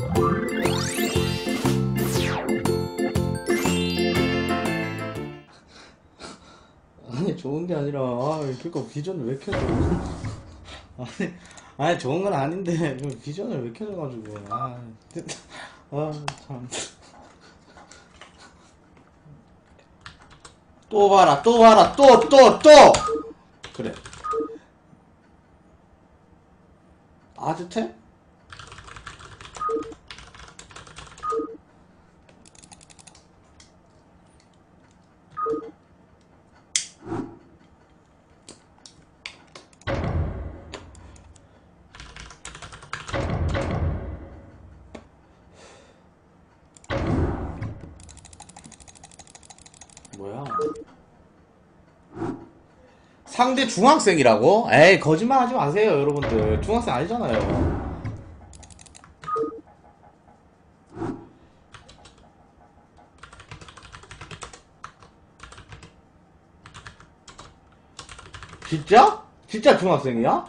아니 좋은 게 아니라 그니까 비전을 왜 켜줘? 아니 좋은 건 아닌데 비전을 왜 켜줘가지고 참. 또 봐라 또 봐라 또 그래 아즈템? 뭐야? 상대 중학생이라고? 에이 거짓말 하지 마세요 여러분들. 중학생 아니잖아요. 진짜? 진짜 중학생이야?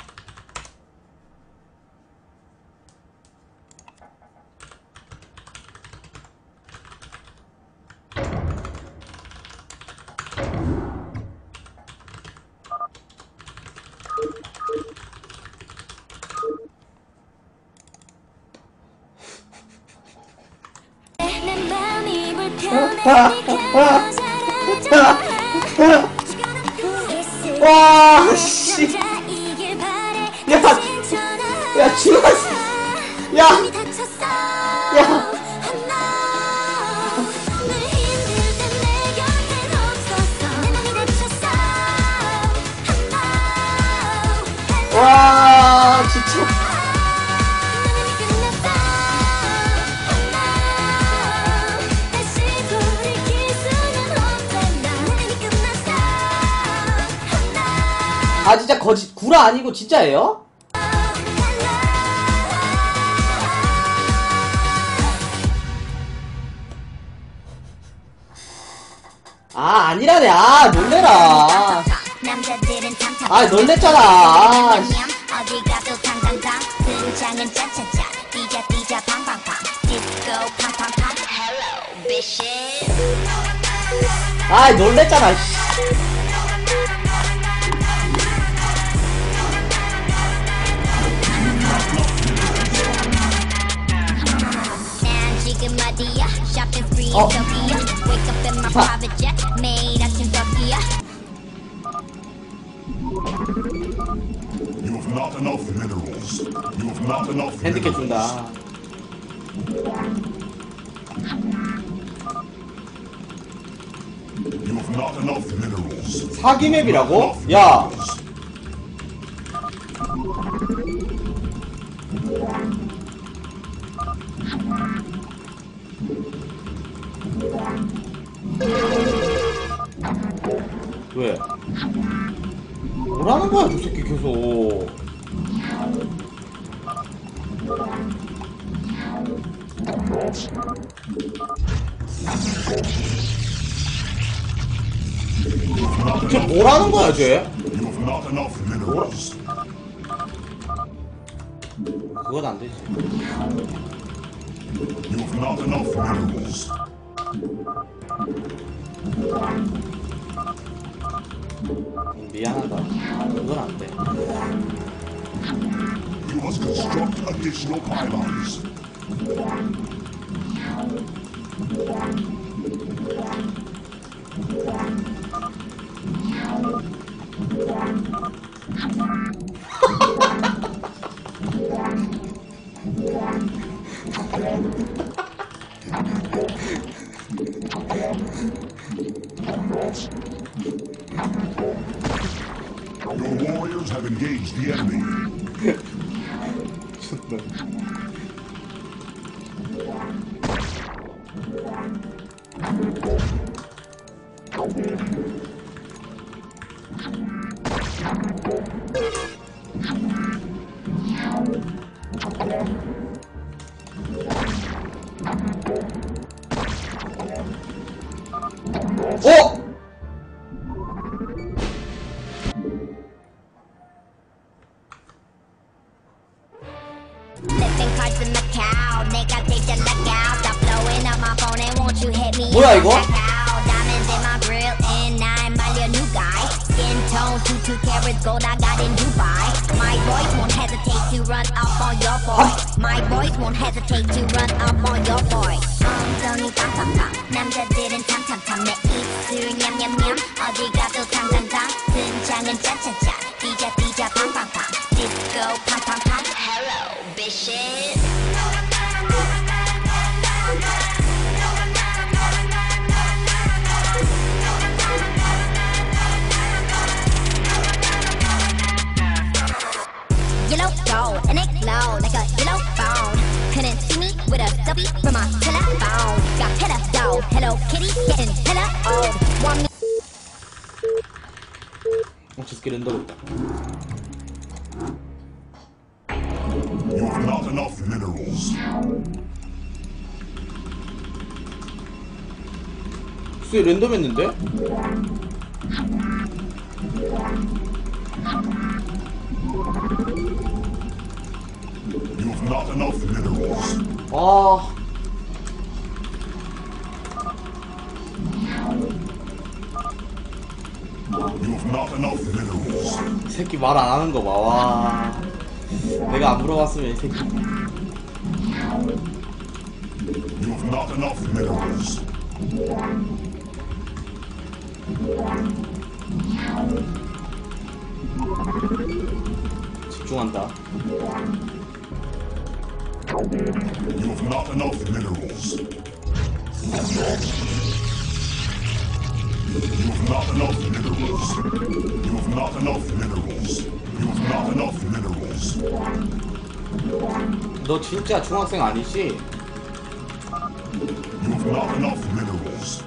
와, 씨. 야, 죽었어. 야. 와, 진짜. 아 진짜 구라 아니고 진짜예요? 아 아니라네. 아 놀래라. 아 놀랬잖아. 아 놀랬잖아. 어. 핸디캡 준다. 사기 맵이라고? 야. 왜? 뭐라는 거야, 저 새끼 계속. 쟤 뭐라는 거야, 쟤? 뭐라? 그건 안 되지. 미안하다. 그건 안 돼. You must construct additional pylons. Your warriors have engaged the enemy. 어? Living cards in Macau, 내가 뭐야 이거? 남자들은 탐탐탐 내 입술 냠냠냠 어디 가도 탕탕탕 등장은 짠짠짠 띠자 띠자 팡팡팡 디스코 팡팡팡 Hello bitches Yellow gold and it glow like a yellow bone. Couldn't see me with a selfie from my telephone. Got hella dough, Hello Kitty getting hella old. Want me? just get in the You have not enough minerals. 수에 랜덤했는데? You have not enough minerals. 아. You have not enough minerals. 이 새끼 말 안 하는 거 봐. 와. 내가 안 물어봤으면 이 새끼. You have not enough minerals. 집중한다. You have not enough minerals. You have not enough minerals. You have not enough minerals. You have not enough minerals. 너 진짜 중학생 아니지? You have not enough minerals.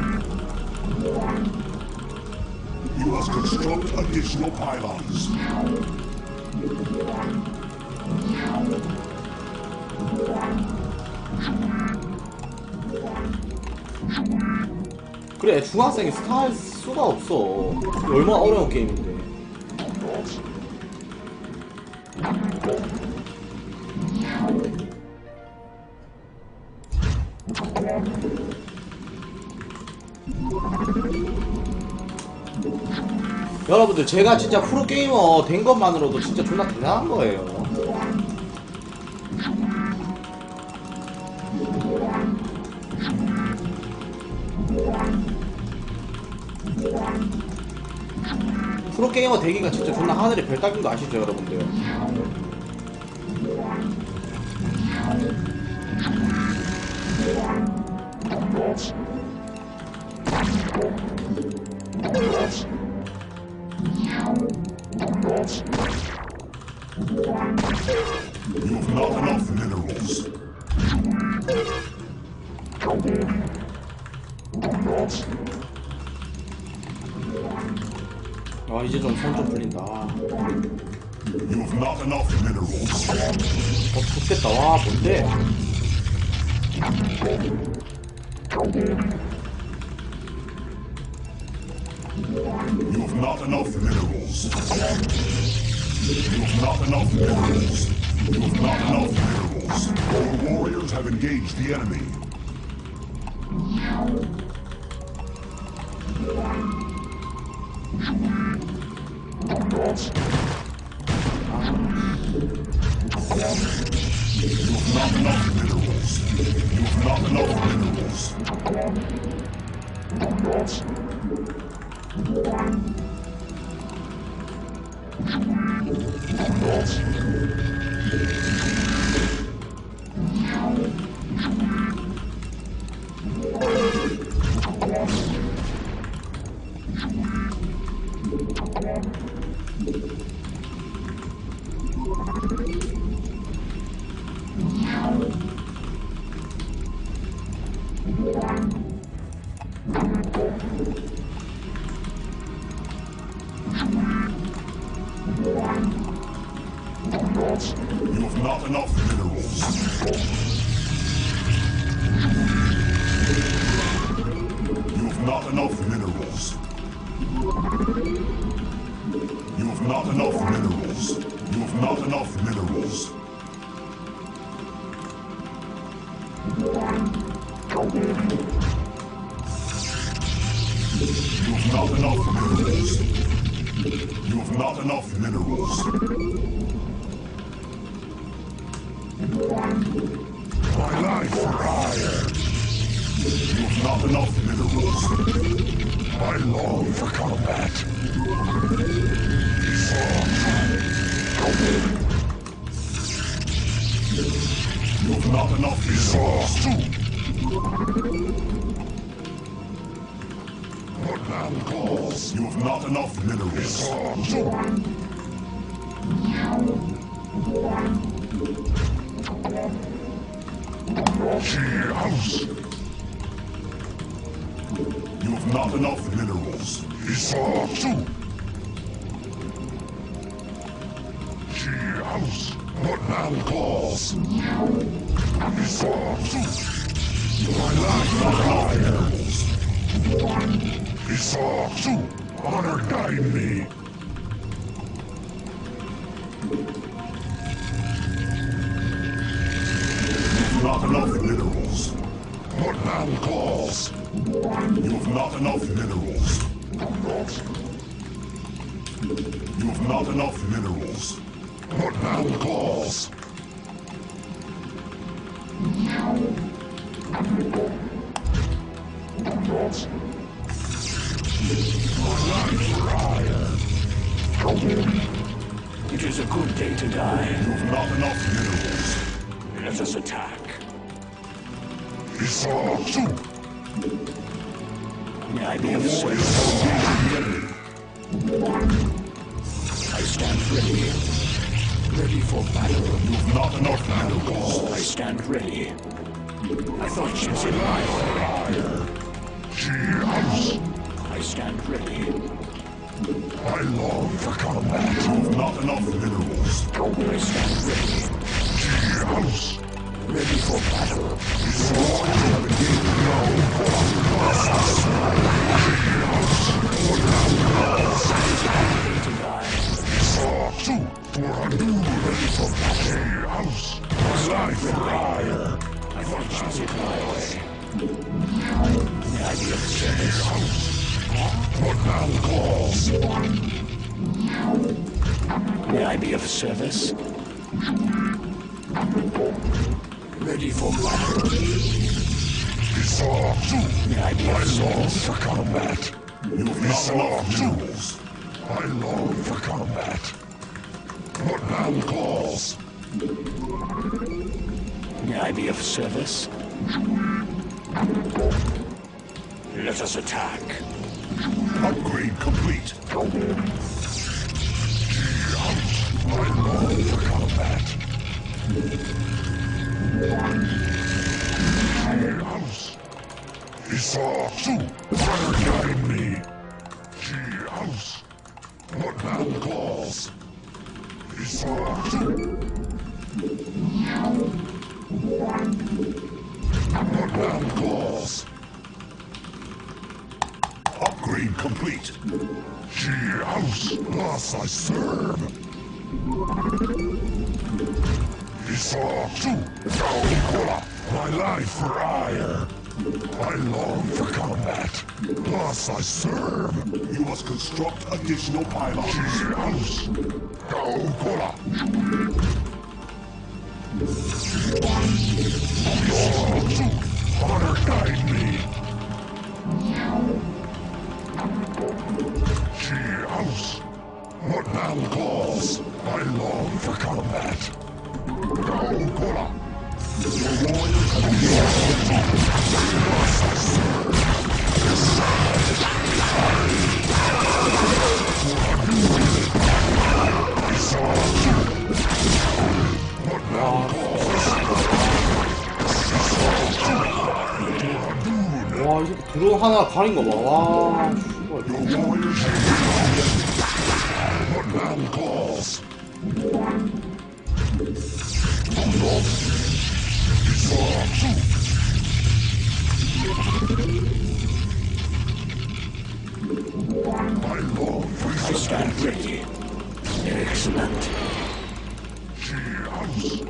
You must construct additional pylons. 그래, 중학생이 스타 할 수가 없어. 얼마나 어려운 게임인데. 여러분들, 제가 진짜 프로게이머 된 것만으로도 진짜 존나 대단한 거예요. 프로게이머 되기가 진짜 존나 하늘의 별 따긴 거 아시죠, 여러분들? You have not enough minerals. 아, 이제 좀 손 좀 풀린다. You have not enough minerals. 좋겠다. 와, 뭔데? You have not enough minerals. You have not enough minerals. You have not enough minerals. Your warriors have engaged the enemy. You have not enough minerals. You have not enough minerals. You have not enough minerals. You have not enough minerals. You have not enough minerals. You have not enough minerals. You have not enough minerals. You have not enough minerals. My life for hire. You have not enough minerals. I long for combat. You have not enough minerals. What man calls? You have not enough minerals. House. You have not enough minerals. House. What man calls? My life for hire. Honor guide me. Not enough minerals. What man calls? You have not enough minerals. You have not enough minerals. What man calls? It is a good day to die. You have not enough minerals. Let us attack. May I be of service? I stand ready. Ready for battle. You have not enough minerals. I stand ready. I thought she was in my way. I stand ready. I long for combat. You have not enough minerals. I stand ready. Ready for battle. To die. Ready for battle. I thought she was in my way. May I be of service? What man calls? May I be of service? Ready for battle. May I be of service? For combat. You have not enough minerals. I long for combat. What man calls? May I be of service? Let us attack. Upgrade complete. I long for combat. House. Fire guide me. House. What man calls? What man calls? Upgrade complete. House. Thus I serve. My life for hire. I long for combat. Thus I serve. You must construct additional pylons. House. Honor guide me. House. What man calls? I long for combat. 와, 이 새끼 드론 하나 가린 거 봐. 와, 씨발. What man calls? I long for I stand ready. Excellent. House.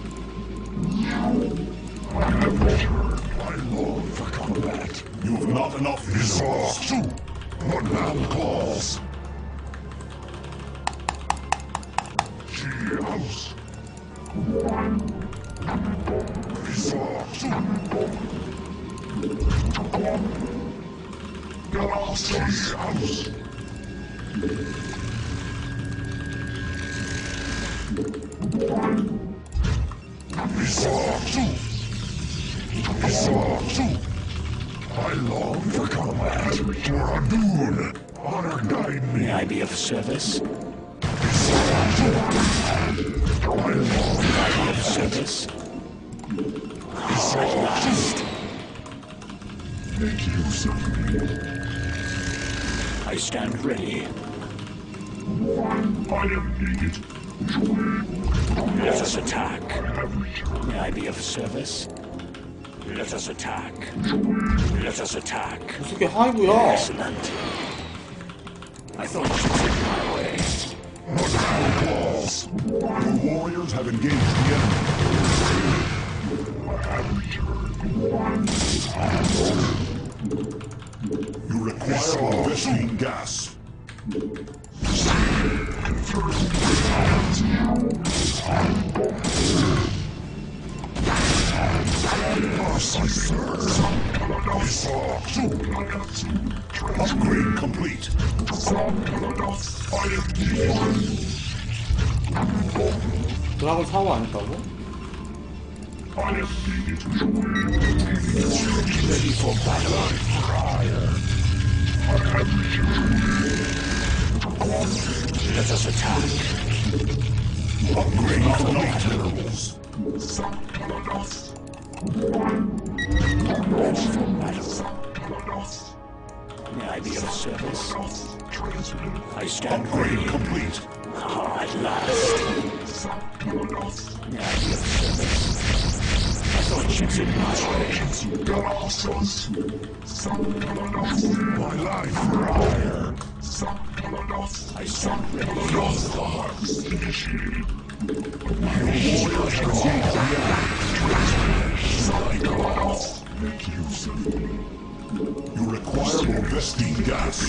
I long for combat. You have not enough minerals. One man calls. House. House. I long for combat. For a boon. Honor guide me. May I be of service? I long Of service? At last. make use of me. I stand ready. I am needed. Let us attack. May I be of service? Let us attack. Let us attack. 이 새끼 하이브야. Excellent. I thought you took my way. Calls. Your warriors have engaged the enemy. You require investing gas. Upgrade complete. 드라곤 사고 안 했다고? Ready for battle. Let us attack. Upgrade complete. Ready for battle. May I be of service? I stand Upgrade ready. complete. Ah, at last. May I be of service? I thought you took my way. My life for hire. I stand ready. Your thoughts. Your warriors have engaged the enemy. Make use of me. You require more vesting gas.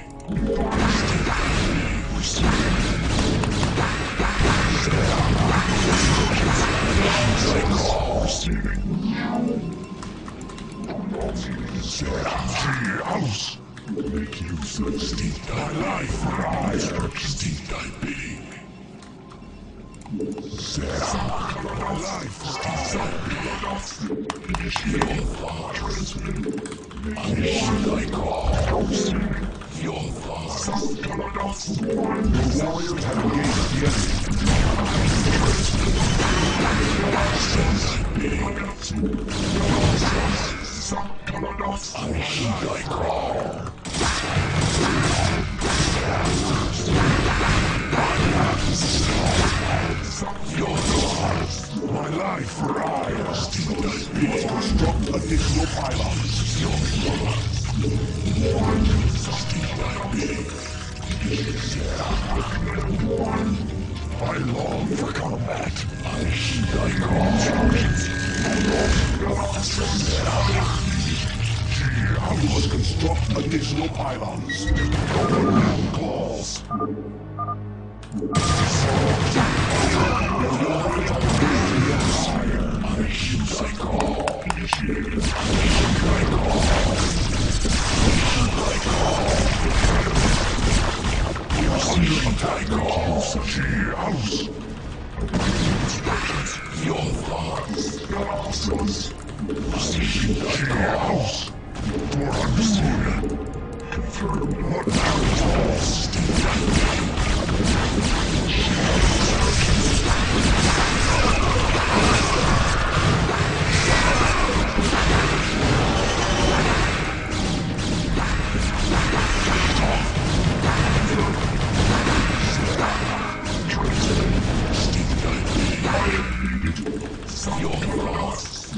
House. Make use of Steve. My life for hire. Steve, I bidding. My life for hire. Your thoughts. I call. Your thoughts. Your warriors have engaged the enemy. I call. Your thoughts. My life for hire. Steve, I bidding. Construct additional pylons. Your thoughts. Steve, I bidding. I long for combat. I call. I must construct additional pylons. Claws. I call. House. Your thoughts. House. For understood. Confirm what now. Your thoughts.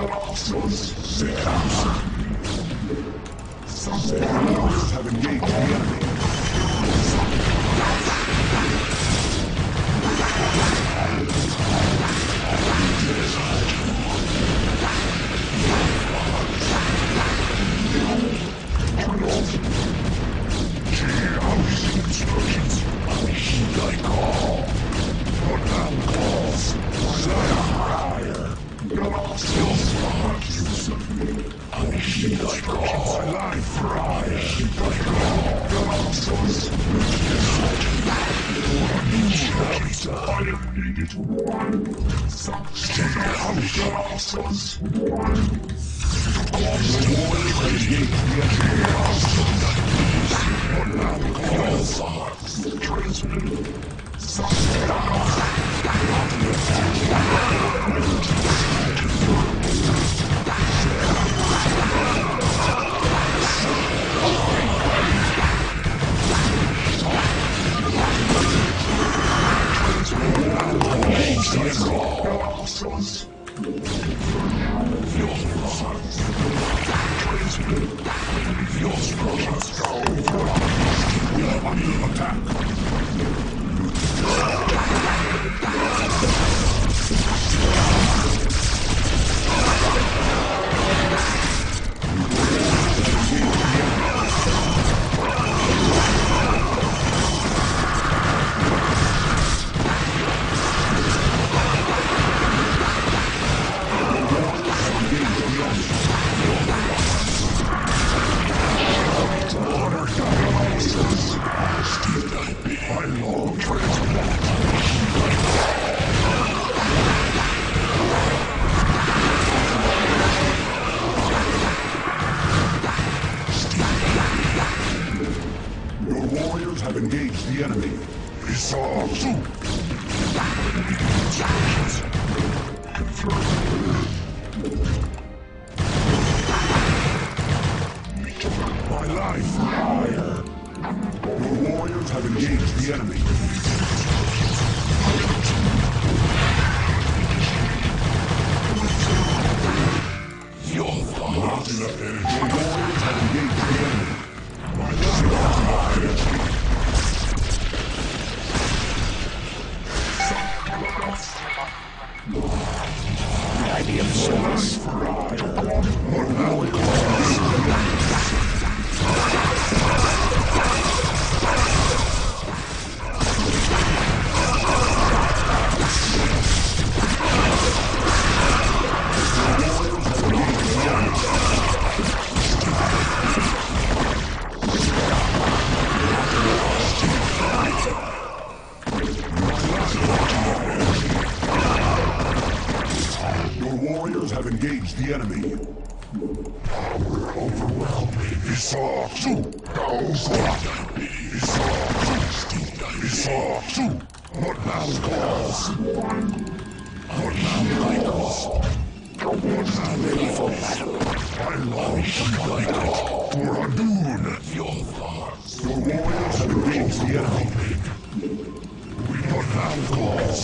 Warriors have engaged the enemy. Your warriors have engaged the enemy. Isasu! My life! Your warriors have engaged the enemy. Your warriors have engaged the enemy. My May I be of service? Your warriors have engaged the enemy. Power overwhelm me. Isasu! Isasu! What now calls? What now calls? What now ready for battle? I long for Adun! Your warriors have engaged the enemy. What now calls?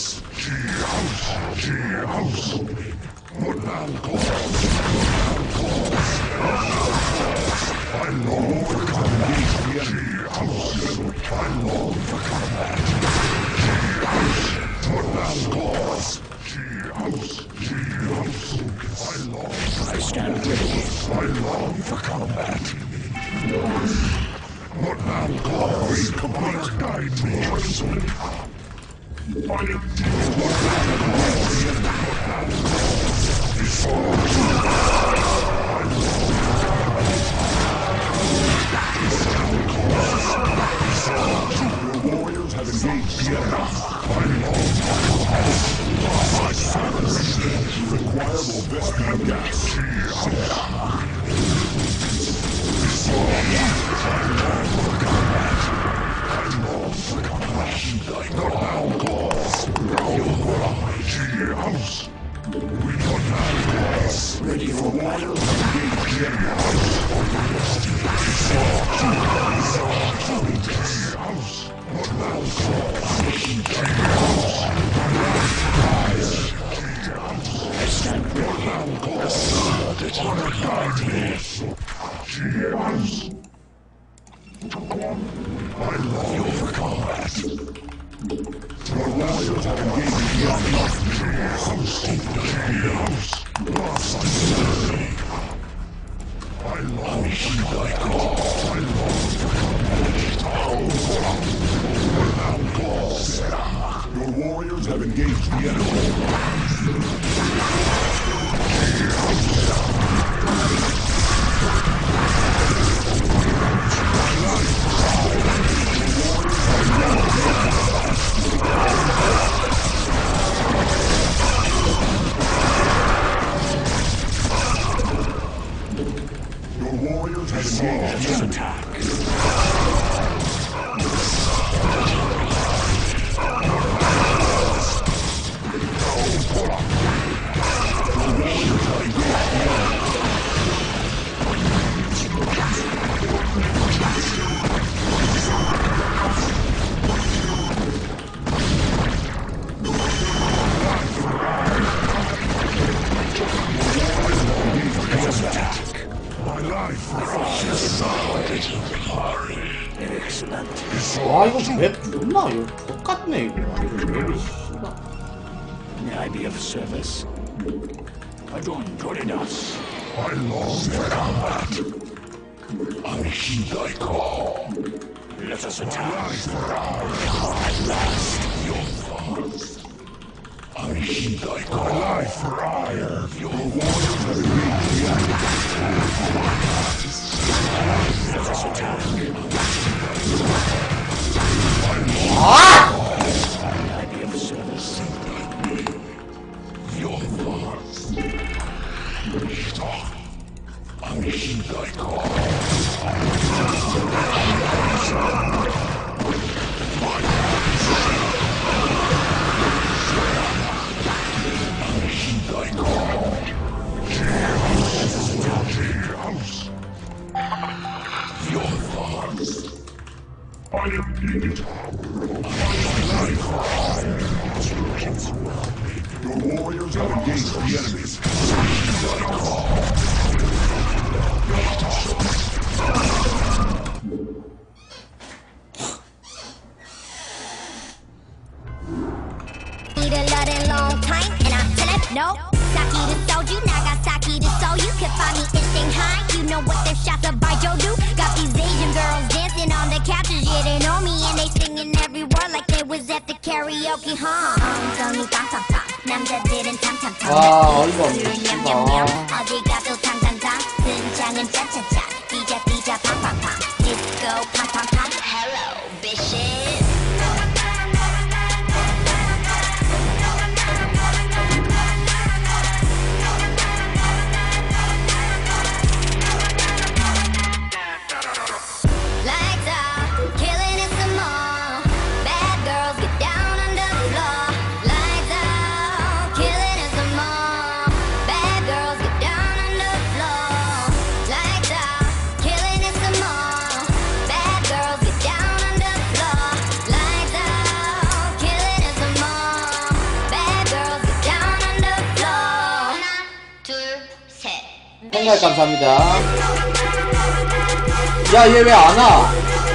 House! What now calls? I long for combat. I long for combat. What now calls? House! I long for I stand ready. I long for combat. What now calls? Complete guide me. Your warriors have engaged the enemy. Requirable Vespian gas. House. We got now ready for battle. Engage the enemy. House. What now I stand ready. honor guide me. House. I love you for combat. Your warriors have engaged the enemy. House. I long for combat. Your warriors have engaged the enemy. Excellent. 와 이거 맵 존나 이거 똑같네 이거 완전 맵이 씨발. May I be of service? Adontoridas. I long for combat. I heed thy call. Let us attack. At last, your thoughts. I heed thy call. Life for ire. Your warriors have engaged the enemy. Let us attack. May I be of service? Your thoughts. I heed thy call. I heed thy call. House. Your thoughts. I am needed. Your warriors have engaged the enemies. Need a lot and long time, and I'm telling no. Saki to soju, Nagasaki to Seoul. You can find me in Shanghai. You know what them shots of Baijiu do. Got these Asian girls dancing on the couches, yeah they know me and they singing every word like they was at the karaoke, huh? 엉덩이 빵빵빵, 남자들은 탐탐탐. 아 어이가 없네 냠냠냠, 진짜. 어디 가도 탕탕탕. 등장은 짜짜짜, 띠자 팡팡팡. Disco 팡팡팡. Hello, bitches. Lights out, killing it some more. Bad girls get down on the floor. Lights out, killing it some more. Bad girls get down on the floor. Lights out, killing it some more. Bad girls get down on the floor. Lights out, killing it some more. Bad girls get down on the floor. 하나, 둘, 셋. 생각 감사합니다. 야 얘 왜 안 와?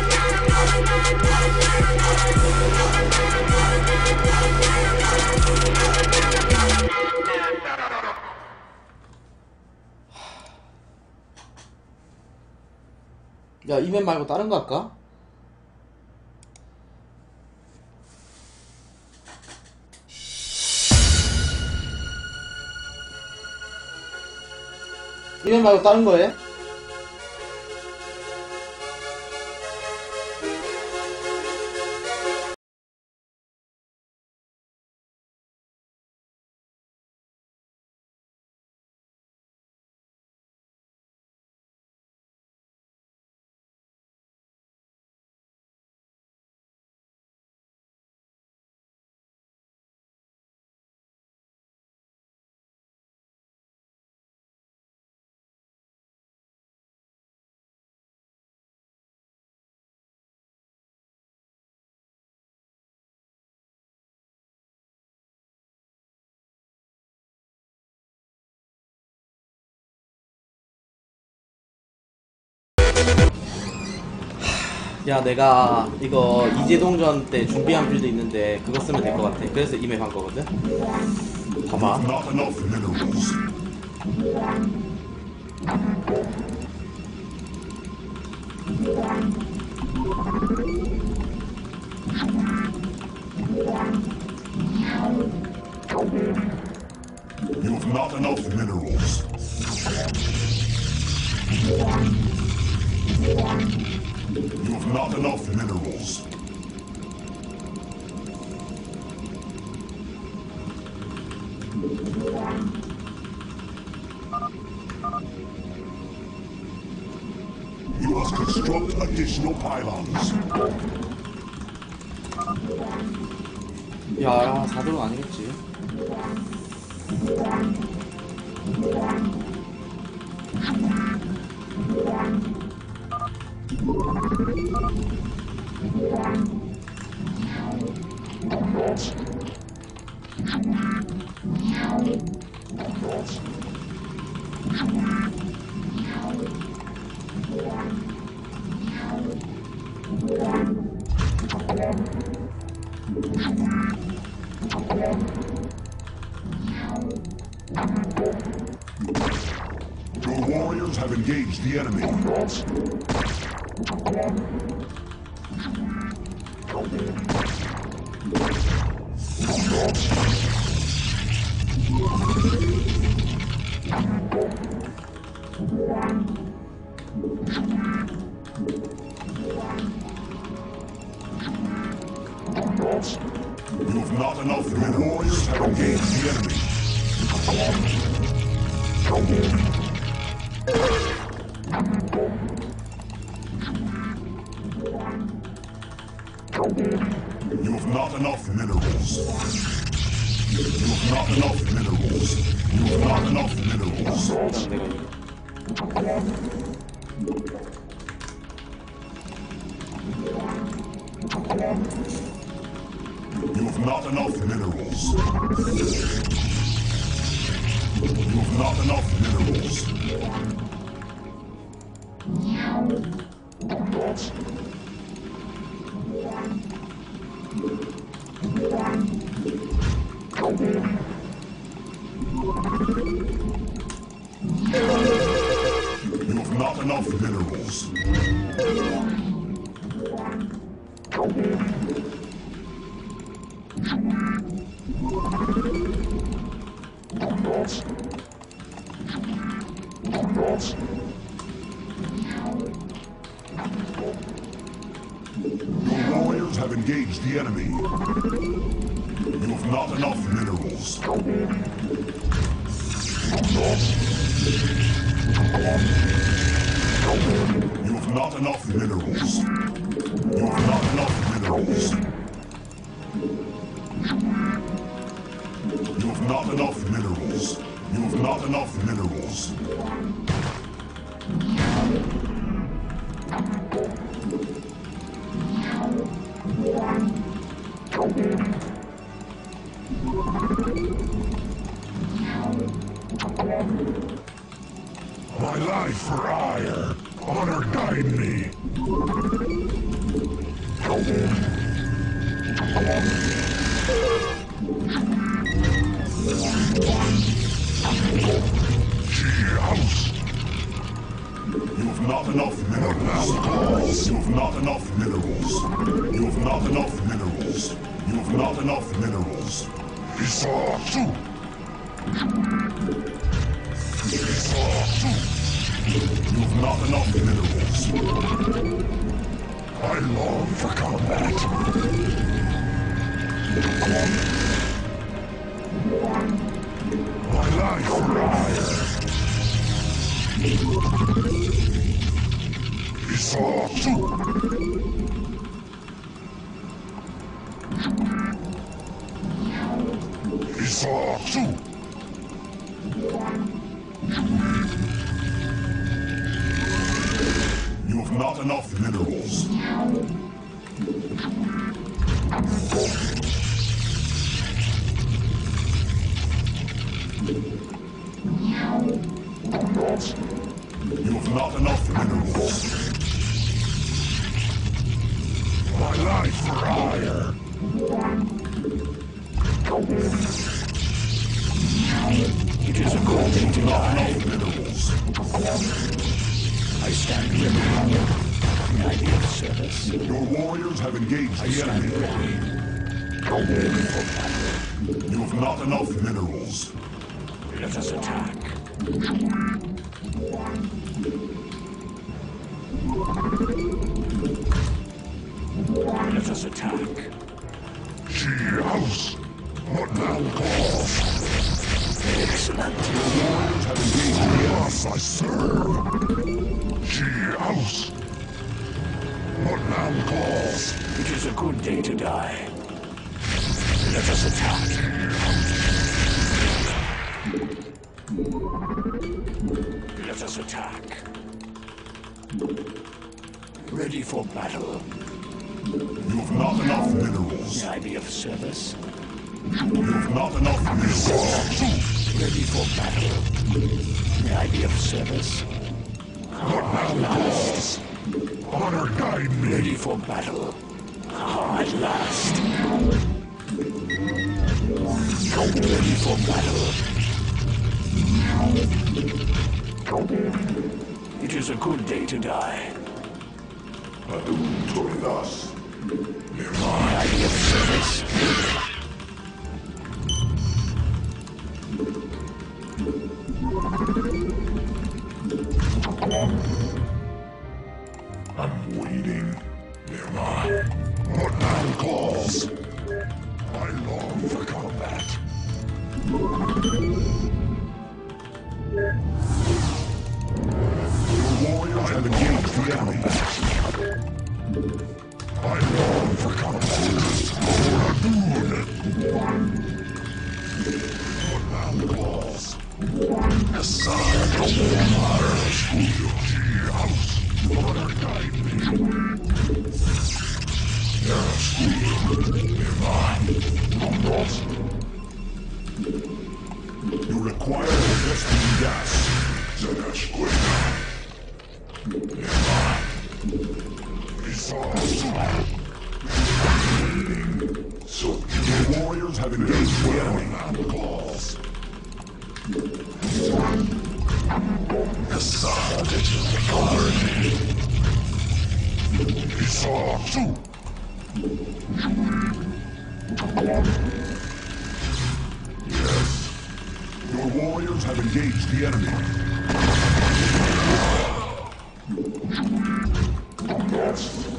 야 이맵 말고 다른 거 할까? 이맵 말고 다른 거 해? 야 내가 이거 이재동전 때 준비한 빌드 있는데 그거 쓰면 될 것 같아. 그래서 이맵 한 거거든. 봐봐. Not enough minerals. You have not enough minerals. You have not enough minerals. You must construct additional pylons. 야 4등은 아니겠지. Your warriors have engaged the enemy. You have not enough minerals. Your warriors have engaged the enemy. You have not enough minerals. You have not enough minerals. You have not enough minerals. 일단 내가 이거 You have not enough minerals. You have not enough minerals. You have not enough minerals. Your warriors have engaged the enemy. You have not enough minerals. You have not enough minerals. You have not enough minerals. You have not enough minerals. You have not enough minerals. My life for ire. Honor guide me. House. You have not enough minerals. You have not enough minerals. You have not enough minerals. You have not enough minerals. Isatsu. You have not enough minerals. I long for combat. My life for ire. Isatsu. Isatsu. You have not enough minerals. You have not enough minerals. My life for ire. It is a good thing to Not die. enough minerals. I stand ready. May I be of service? Your warriors have engaged I the stand enemy. ready. For battle. You have not enough minerals. Let us attack. Let us attack. She house. What now cause? Excellent. Warriors have engaged the enemy. Yes, I serve. She house. What now cause? It is a good day to die. Let us attack. Let us attack. Ready for battle. You have not enough minerals. May I be of service? You have not enough minerals. Ready for battle. May I be of service? At last. Honor guide me. Ready for battle. At last. Ready for battle. It is a good day to die. Adun Toridas. May I be of service? I'm waiting. Nearby. What man calls? I long for combat. Your warriors have engaged the enemy. I long for combat. What man calls? Hassan, house. Honor guide me. You require investing gas. So your warriors have engaged the enemy. Calls. Hassan, Esau, too. Yes. Your warriors have engaged the enemy. Yes.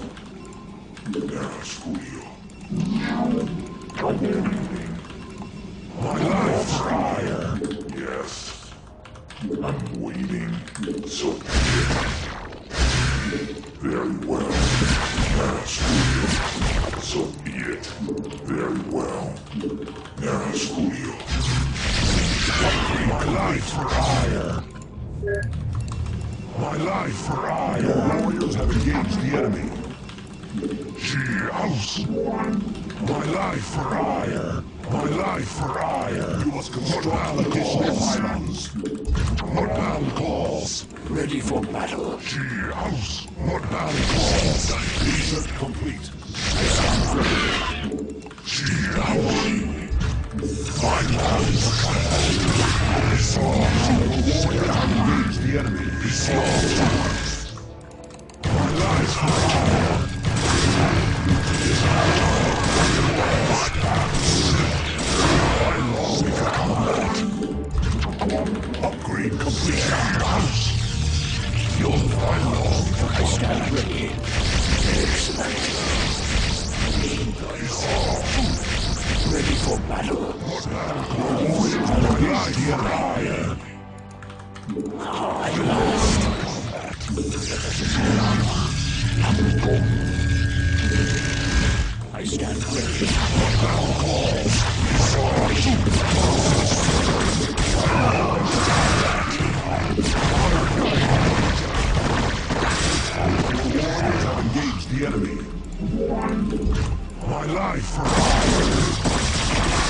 My life fire. Yes. I'm waiting. So very well. So be it. Very well. Studio. My life for hire. My life for hire. Your warriors have engaged the enemy. She house. My life for hire. My life for hire. You must construct additional pylons. Mudbound calls. Ready for battle. She house. Mudbound calls. Research complete. She house. My life for hire. Esau. Warrior have engaged the enemy. Esau. My life for hire. Upgrade complete. House. You'll find long for I stand ready. Excellent. Ready for battle. At last. I stand ready. Have engaged the enemy. My life for hire.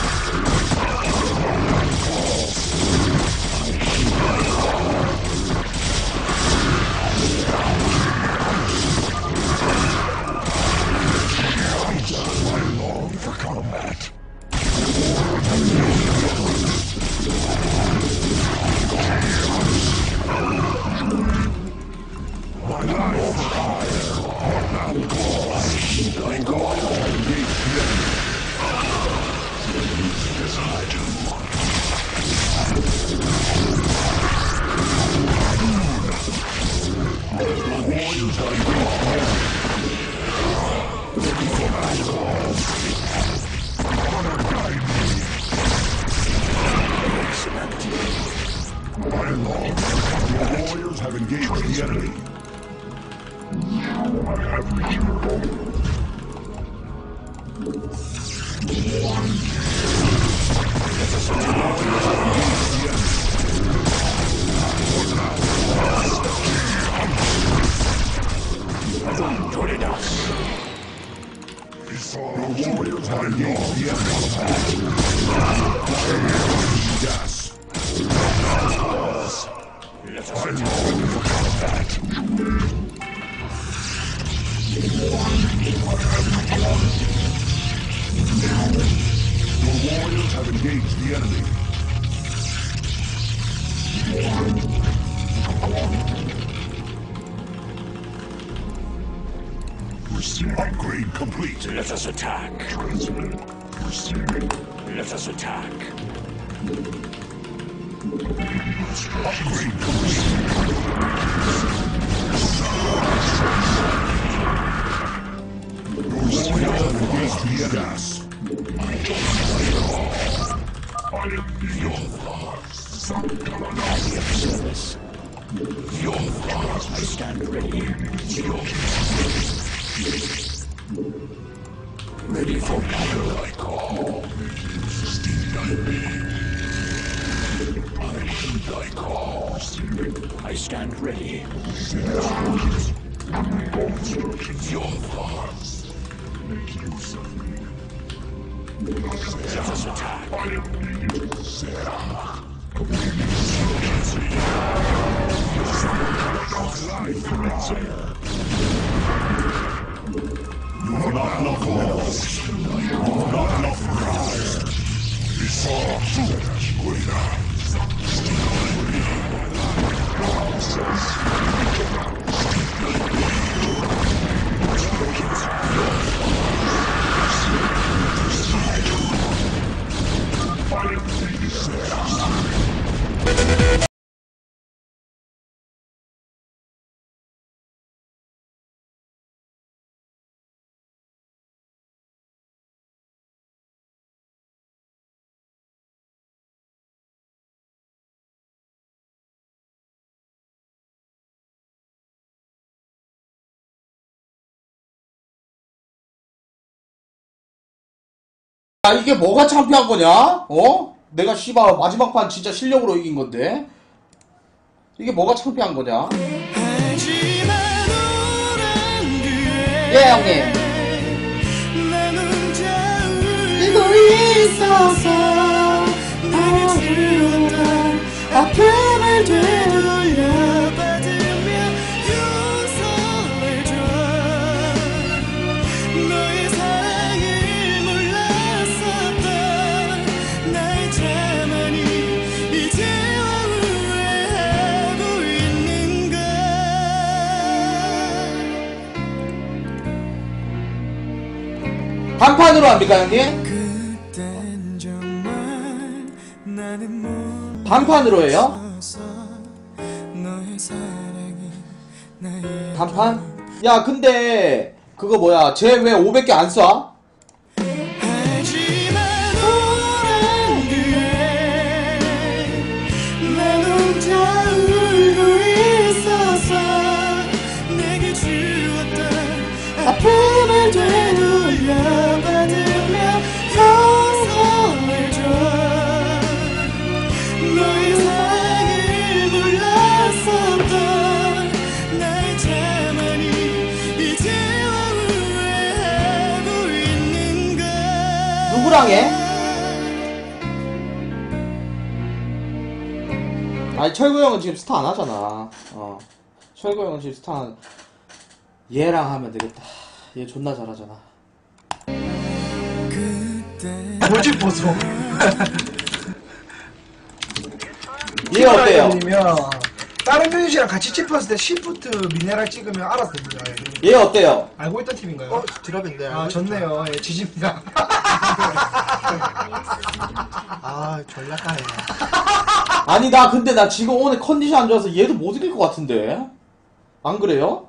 I long for combat. My life for hire. I go engage the enemy. As I do. The warriors are engaged the enemy. Ready for battle. Honor guide me. Excellent. I long for combat. The warriors have engaged the enemy. I have reached your goal. The warriors have engaged the enemy. Yes. Let us I long for combat. Upgrade complete. Let us attack. Let us attack. Upgrade complete. Your oil engaged via gas. I be of service. I stand ready. Ready for battle. I call. I call. I stand ready. Your thoughts. Make use of me. Let us attack. You have not enough minerals. You have not enough minerals. It's all too much. 아, 이게 뭐가 창피한 거냐? 어? 내가 씨발 마지막 판 진짜 실력으로 이긴 건데 이게 뭐가 창피한 거냐? 예 형님. 이거 있어서 아픔을 되돌려받으며 용서를 줘. 너의 사랑을 몰랐었던 나의 자만이 이제와 후회하고 있는가. 한판으로 합니까 형님? 단판으로 해요? 단판? 야 근데 그거 뭐야 쟤 왜 500개 안 쏴? 아픔을 되돌려받으며 용서를 줘. 너의 사랑을 몰랐었던 나의 자만이 이제와 후회하고 있는가. 누구랑 해? 아니 철구 형은 지금 스타 안 하잖아. 철구 형은 지금 스타 안... 얘랑 하면 되겠다. 얘 존나 잘하잖아. 뭐지 보소. 얘 어때요? 님이면 다른 유닛이랑 같이 찝었을 때 시프트 미네랄 찍으면 알아서 됩니다. 얘 어때요? 알고 있던 팀인가요? 드랍인데. 아 좋네요. 예, 지집니다. 아, 전략가네. 아니 나 근데 나 지금 오늘 컨디션 안 좋아서 얘도 못 이길 것 같은데 안 그래요?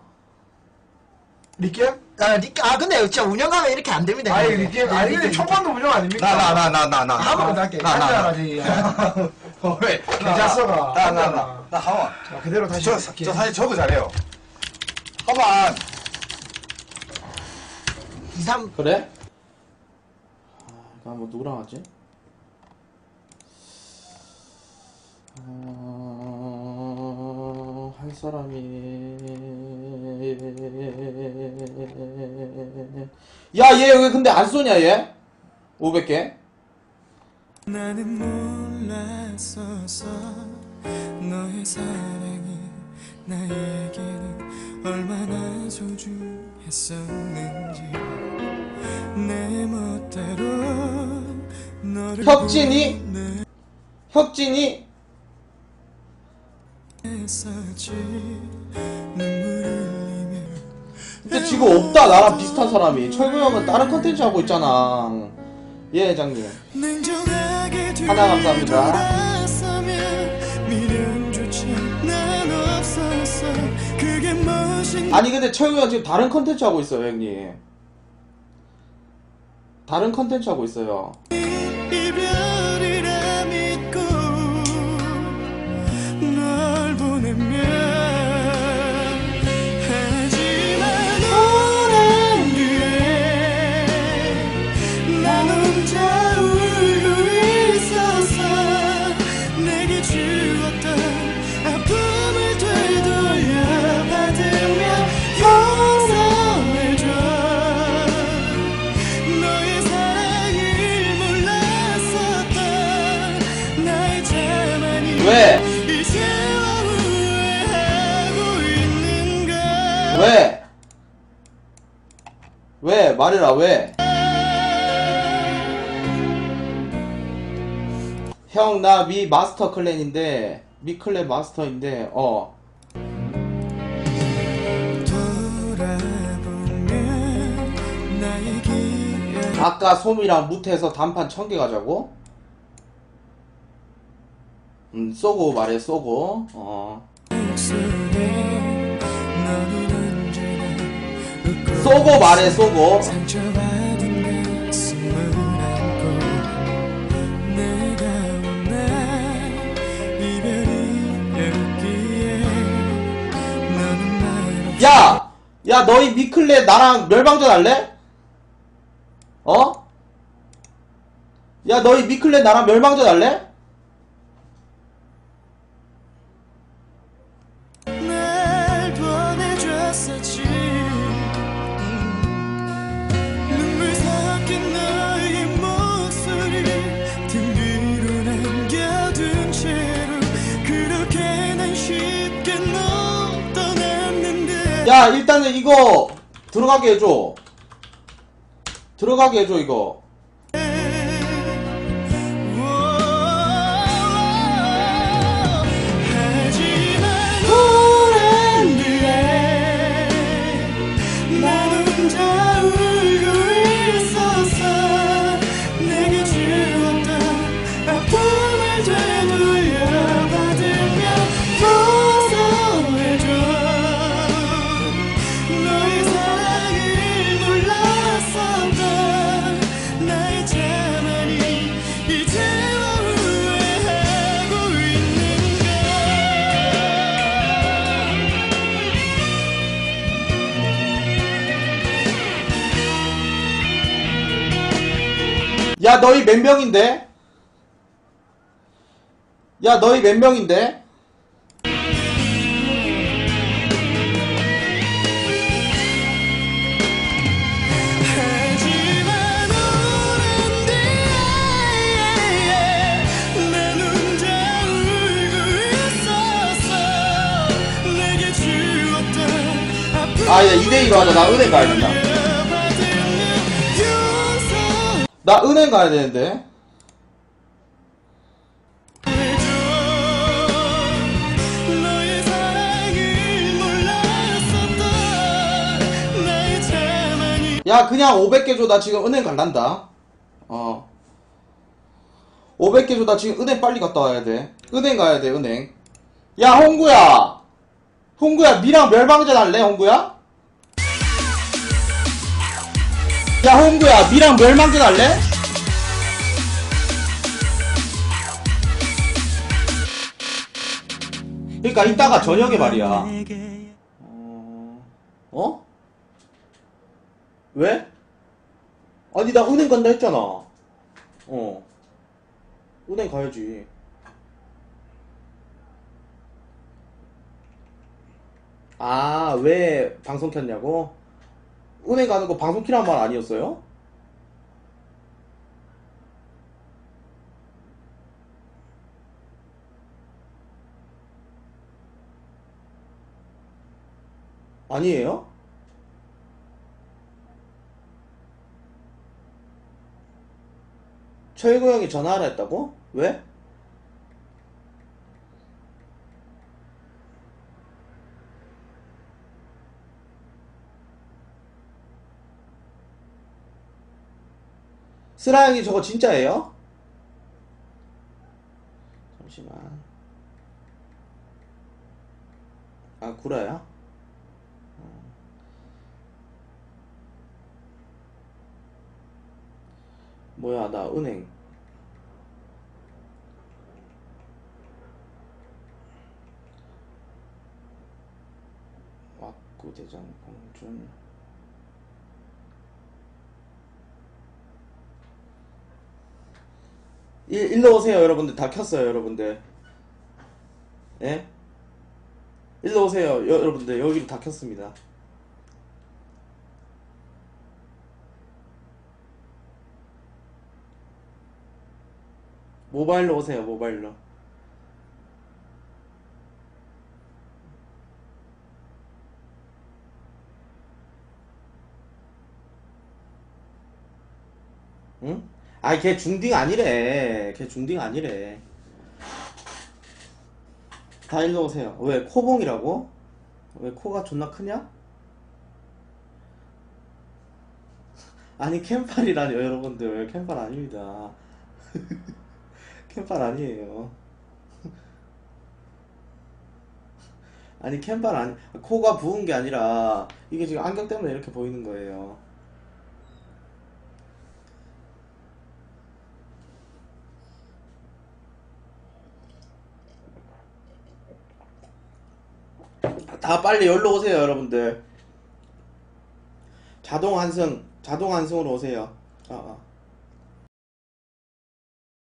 리겜? 근데 진짜 운영하면 이렇게 안 됩니다. 아니 리겜 아니 근데 초반도 운영 아닙니까? 한번 할게. 간단하지. 왜? 계좌서가. 나 하와. 자, 그대로 다시. 저 사실 저도 잘해요. 하만. 2, 3. 그래? 아, 뭐 누구랑 하지? 할 사람이 야 얘 왜 근데 안 쏘냐 얘? 500개? 나는 몰랐었어 너의 사랑이 나에게는 얼마나 소중했었는지 내 멋대로 너를 혁진이? 혁진이? 보냈었지 눈물을 흘리며 근데 지금 없다. 나랑 비슷한 사람이. 철구 형은 다른 컨텐츠 하고 있잖아. 예, 회장님. 하나 감사합니다. 아니 근데 철구 형 지금 다른 컨텐츠 하고 있어요, 형님. 다른 컨텐츠 하고 있어요. 이별이라 믿고 널 보내면 하지만 오랜 뒤에 난 혼자 울고 있었어. 내게 주었던 아픔을 되돌려받으며 용서해줘. 너의 사랑을 몰랐었던 나의 자만이 왜? 이제와 후회하고 있는가. 왜? 왜? 말해라, 왜? 형, 나 미 마스터 클랜인데, 미 클랜 마스터인데, 돌아보면 나의 기억 아까 솜이랑 무태해서 단판 1000개 가자고? 쏘고 말해, 쏘고. 속에 너는 언제나 웃고 쏘고 말해, 쏘고. 상처받은 가슴을 안고 내가 원한 이별이었기에 너는 말 없이 야! 야, 너희 미클레 나랑 멸방전 할래? 야, 너희 미클레 나랑 멸방전 할래? 날 보내줬었지. 눈물 섞인 너의 목소리 등 뒤로 남겨둔 채로 그렇게 난 쉽게 너 떠났는데. 야, 일단은 이거 들어가게 해줘. 들어가게 해줘, 이거. 하지만 오랜 뒤에 난 혼자 울고 있었어. 내게 주었던 아픔을 되돌려받으며 용서해줘. 너의 사랑을 몰랐었던 나의 자만이 이제와 후회하고 있는가. 야, 너희 몇 명인데? 야, 너희 몇 명인데? 하지만 오랜 뒤에 난 혼자 울고 있었어. 내게 주었던 아픔을 아, 야, 2대2로 하자. 나 은행 가야 된다. 받으며 용서해줘. 나 은행 가야 되는데. 너의 사랑을 몰랐었던 나의 자만이 야, 그냥 500개 줘. 나 지금 은행 갈란다. 500개 줘. 나 지금 은행 빨리 갔다 와야 돼. 은행 가야 돼, 은행. 야, 홍구야. 홍구야, 니랑 멸방전 할래, 홍구야? 야, 홍구야, 니랑 멸망전 할래? 그러니까 이따가 저녁에 말이야. 왜? 아니, 나 은행 간다 했잖아. 은행 가야지. 아, 왜 방송 켰냐고? 은행 가는 거 방송 키란 말 아니었어요? 아니에요? 철구 형이 전화하라 했다고? 왜? 스라양이 저거 진짜예요? 잠시만. 아, 구라야? 뭐야, 나 은행. 왁구대장 봉준. 일로 오세요, 여러분들. 다 켰어요, 여러분들. 예? 일로 오세요, 여러분들. 여기로 다 켰습니다. 모바일로 오세요, 모바일로. 응? 아, 걔 중딩 아니래. 걔 중딩 아니래. 다 일로 오세요. 왜, 코봉이라고? 왜 코가 존나 크냐? 아니, 캠팔이라뇨, 여러분들. 캠팔 아닙니다. 캠팔 아니에요. 아니, 캠팔 아니, 코가 부은 게 아니라, 이게 지금 안경 때문에 이렇게 보이는 거예요. 다 빨리 열로 오세요, 여러분들. 자동 환승으로 오세요.